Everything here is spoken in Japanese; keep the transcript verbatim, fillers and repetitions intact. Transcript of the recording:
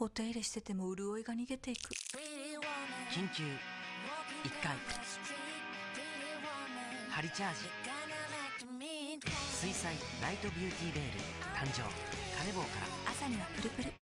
お手入れしてても潤いが逃げていく。 緊急いっかいハリチャージ水彩ライトビューティーベール誕生カネボウから。 朝にはプルプル。